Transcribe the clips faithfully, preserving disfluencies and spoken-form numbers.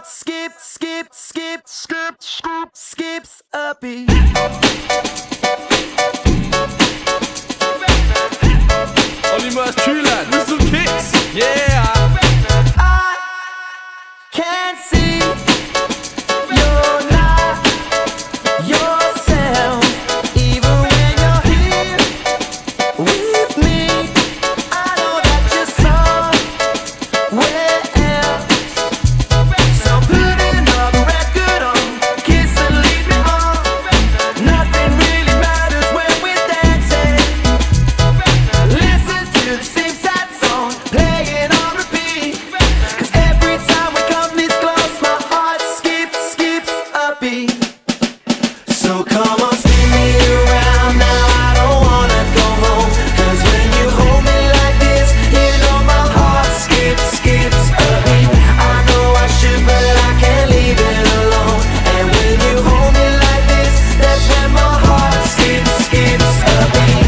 heart skip, skip, skip, skip, skip, skips a beat. Ollie Murs, True Lad, with some kicks, yeah. I can't see you're not yourself, even when you're here with me. I know that you're somewhere else, so put another record on, kiss and leave me on. Nothing really matters when we're dancing. Listen to the same sad song playing on repeat, 'cause every time we come this close, my heart skips, skips a beat. So come on, spin me around now, I don't wanna go home, 'cause when you hold me like this, you know my heart skips, skips a beat. I know I should, but I can't leave it alone. And when you hold me like this, that's when my heart skips, skips a beat.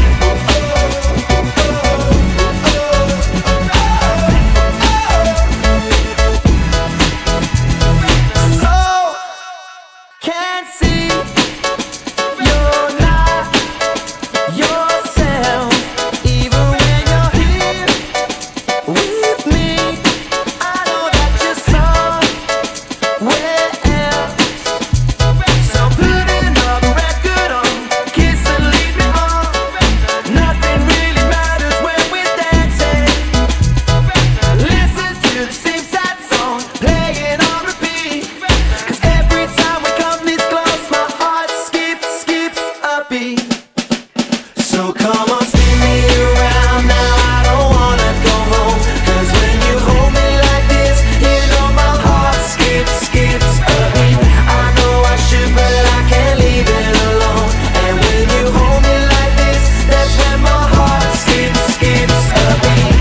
So can't see you're not yourself, even when you're here with me. I know that you're somewhere else, so put another record on, kiss and leave me on. Nothing really matters when we're dancing. Listen to the same sad song playing on repeat, 'cause every time we come this close, my heart skips, skips a beat. So come on, spin me around now, I don't wanna go home, 'cause when you hold me like this, you know my heart skips, skips a beat. I know I should, but I can't leave it alone. And when you hold me like this, that's when my heart skips, skips a beat.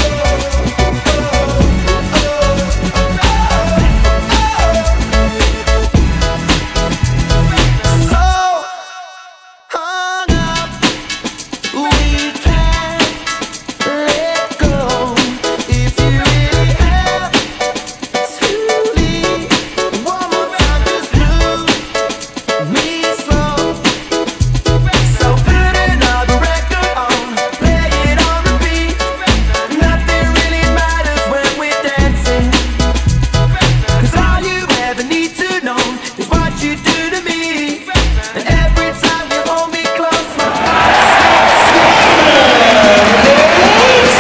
So hung up, we can't let go. If you really have to leave, one more time, just move me slow. So put another record on, play it on repeat. Nothing really matters when we're dancing, 'cause all you ever need to know is what you do to me. And every time you hold me close, my heart skips, skips.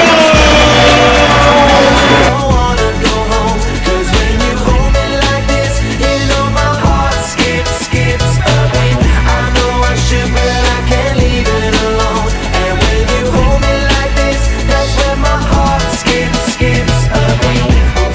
I don't wanna go home, 'cause when you hold me like this, you know my heart skips, skips a beat. I know I should, but I can't leave it alone. And when you hold me like this, that's when my heart skips, skips a beat.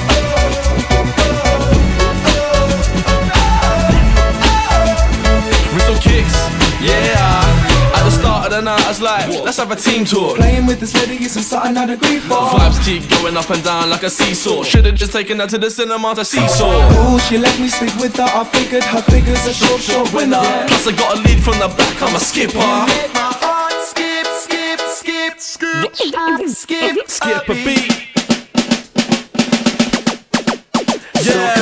With some kicks, yeah. At the start of the night, I was like, let's have a team talk. Playing with this lady isn't something I'd agree for. Vibes keep going up and down like a seesaw. Should've just taken her to the cinema to seesaw. Oh, she let me sleep with her. I figured her figure's a short, short winner. Plus I got a lead from the back, I'm a skipper. Make my heart skip, skip, skip, skip, skip, Skip a beat. Yeah.